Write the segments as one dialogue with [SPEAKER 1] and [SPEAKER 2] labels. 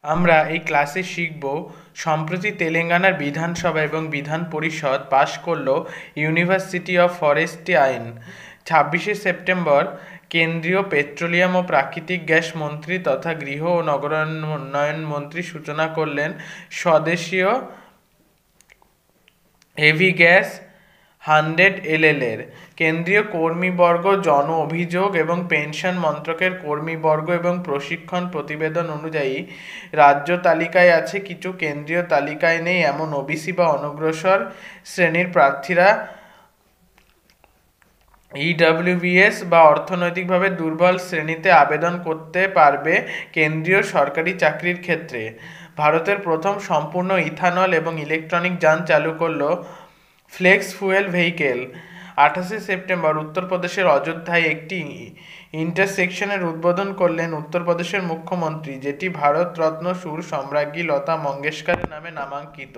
[SPEAKER 1] আমরা এই ক্লাসে শিখব সম্প্রতি তেলেঙ্গানার বিধানসভা এবং বিধান পরিষদ পাশ করল ইউনিভার্সিটি অফ ফরেস্ট্রি আইন। 26শে সেপ্টেম্বর কেন্দ্রীয় পেট্রোলিয়াম ও প্রাকৃতিক গ্যাস মন্ত্রী তথা গৃহ ও নগরায়ণ মন্ত্রী সূচনা করলেন স্বদেশীয় হেভি গ্যাস 100 এর। কেন্দ্রীয় কর্মীবর্গ জন অভিযোগ এবং পেনশন মন্ত্রকের কর্মীবর্গ এবং প্রশিক্ষণ প্রতিবেদন অনুযায়ী রাজ্য তালিকায় আছে, কিছু কেন্দ্রীয় তালিকায় নেই এমন ওবিসি বা অনগ্রসর শ্রেণীর প্রার্থীরা ইডব্লিউবিএস বা অর্থনৈতিকভাবে দুর্বল শ্রেণীতে আবেদন করতে পারবে কেন্দ্রীয় সরকারি চাকরির ক্ষেত্রে। ভারতের প্রথম সম্পূর্ণ ইথানল এবং ইলেকট্রনিক যান চালু করল ফ্লেক্স ফুয়েল ভেহিকেল। 28শে সেপ্টেম্বর উত্তরপ্রদেশের অযোধ্যায় একটি ইন্টারসেকশনের উদ্বোধন করলেন উত্তরপ্রদেশের মুখ্যমন্ত্রী, যেটি ভারতরত্ন সুর সম্রাজ্ঞী লতা মঙ্গেশকরের নামে নামাঙ্কিত।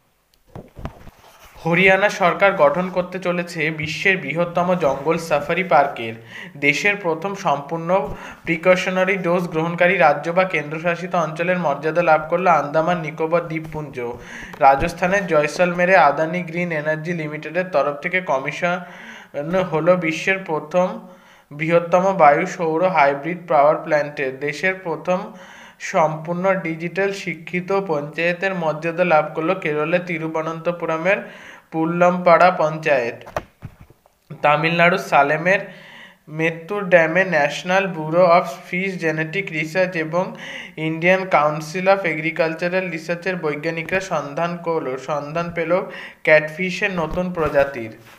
[SPEAKER 1] হরিয়ানা সরকার গঠন করতে চলেছে বিশ্বের বৃহত্তম জঙ্গল সাফারি পার্কের। দেশের প্রথম সম্পূর্ণ প্রিকশনারি ডোজ গ্রহণকারী রাজ্য বা কেন্দ্রশাসিত অঞ্চলের মর্যাদা লাভ করল আন্দামান নিকোবর দ্বীপপুঞ্জ। রাজস্থানের জয়সলমেরে আদানি গ্রিন এনার্জি লিমিটেডের তরফ থেকে কমিশন হলো বিশ্বের প্রথম বৃহত্তম বায়ু সৌর হাইব্রিড পাওয়ার প্ল্যান্টের। দেশের প্রথম সম্পূর্ণ ডিজিটাল শিক্ষিত পঞ্চায়েতের মর্যাদা লাভ করল কেরলের তিরুবনন্তপুরমের পুল্লমপাড়া পঞ্চায়েত। তামিলনাড়ুর সালেমের মেত্তুর ড্যামে national bureau of fish genetic research এবং ইন্ডিয়ান কাউন্সিল অফ এগ্রিকালচারাল রিসার্চের বৈজ্ঞানিকরা সন্ধান পেল ক্যাটফিশের নতুন প্রজাতির।